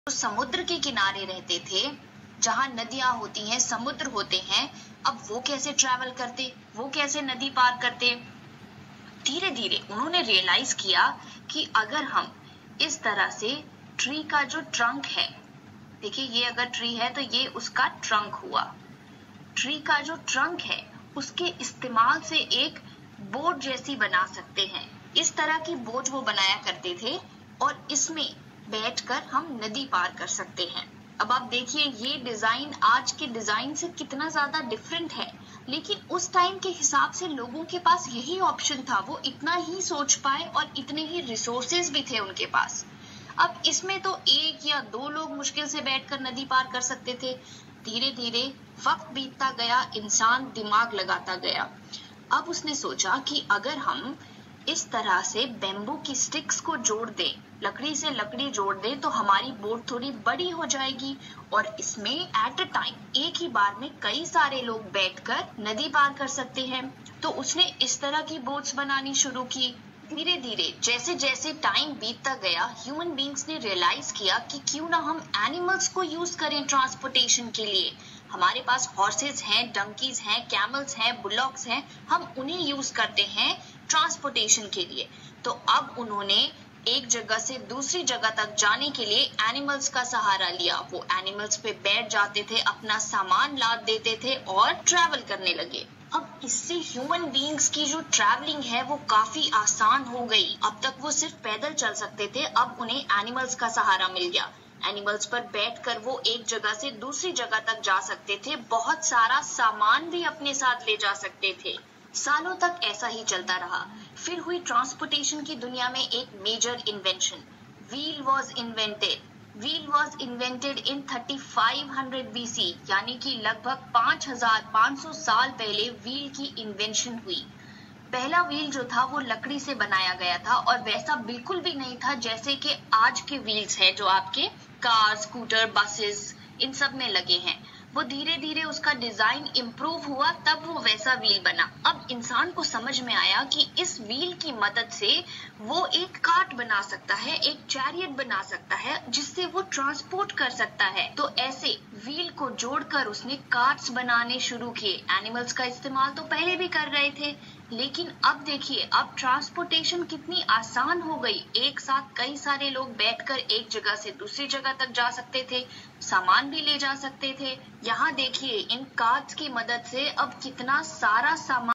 तो समुद्र के किनारे रहते थे, जहां नदियां होती हैं, समुद्र होते हैं, अब वो कैसे ट्रैवल करते, वो कैसे नदी पार करते। धीरे धीरे उन्होंने रियलाइज किया कि अगर हम इस तरह से ट्री का जो ट्रंक है, देखिए ये अगर ट्री है तो ये उसका ट्रंक हुआ, ट्री का जो ट्रंक है उसके इस्तेमाल से एक बोट जैसी बना सकते हैं। इस तरह की बोट वो बनाया करते थे और इसमें बैठकर हम नदी पार कर सकते हैं। अब आप देखिए ये डिजाइन आज के डिजाइन से कितना ज्यादा डिफरेंट है, लेकिन उस टाइम के हिसाब से लोगों के पास यही ऑप्शन था, वो इतना ही सोच पाए और इतने ही रिसोर्सेज भी थे उनके पास। अब इसमें तो एक या दो लोग मुश्किल से बैठकर नदी पार कर सकते थे। धीरे धीरे वक्त बीतता गया, इंसान दिमाग लगाता गया। अब उसने सोचा कि अगर हम इस तरह से बेम्बू की स्टिक्स को जोड़ दें, लकड़ी से लकड़ी जोड़ दें, तो हमारी बोट थोड़ी बड़ी हो जाएगी और इसमें एट अ टाइम एक ही बार में कई सारे लोग बैठकर नदी पार कर सकते हैं। तो उसने इस तरह की बोट्स बनानी शुरू की। धीरे धीरे जैसे जैसे टाइम बीतता गया, ह्यूमन बींग्स ने रियलाइज किया कि क्यों ना हम एनिमल्स को यूज करें ट्रांसपोर्टेशन के लिए। हमारे पास हॉर्सेज हैं, डंकीज हैं, कैमल्स हैं, बुलॉक्स हैं, हम उन्हें यूज करते हैं ट्रांसपोर्टेशन के लिए। तो अब उन्होंने एक जगह से दूसरी जगह तक जाने के लिए एनिमल्स का सहारा लिया। वो एनिमल्स पे बैठ जाते थे, अपना सामान लाद देते थे और ट्रैवल करने लगे। अब इससे ह्यूमन बीइंग्स की जो ट्रैवलिंग है वो काफी आसान हो गई। अब तक वो सिर्फ पैदल चल सकते थे, अब उन्हें एनिमल्स का सहारा मिल गया। एनिमल्स पर बैठकर वो एक जगह से दूसरी जगह तक जा सकते थे, बहुत सारा सामान भी अपने साथ ले जा सकते थे। सालों तक ऐसा ही चलता रहा। फिर हुई ट्रांसपोर्टेशन की दुनिया में एक major invention, wheel was invented. Wheel was invented in 3500 BC, यानी कि लगभग 5500 साल पहले व्हील की इन्वेंशन हुई। पहला व्हील जो था वो लकड़ी से बनाया गया था और वैसा बिल्कुल भी नहीं था जैसे कि आज के व्हील्स है जो आपके कार, स्कूटर, बसेस इन सब में लगे हैं। वो धीरे धीरे उसका डिजाइन इम्प्रूव हुआ, तब वो वैसा व्हील बना। अब इंसान को समझ में आया कि इस व्हील की मदद से वो एक कार्ट बना सकता है, एक चैरियट बना सकता है, जिससे वो ट्रांसपोर्ट कर सकता है। तो ऐसे व्हील को जोड़कर उसने कार्ट्स बनाने शुरू किए। एनिमल्स का इस्तेमाल तो पहले भी कर रहे थे, लेकिन अब देखिए अब ट्रांसपोर्टेशन कितनी आसान हो गई। एक साथ कई सारे लोग बैठकर एक जगह से दूसरी जगह तक जा सकते थे, सामान भी ले जा सकते थे। यहाँ देखिए इन कार्ट्स की मदद से अब कितना सारा सामान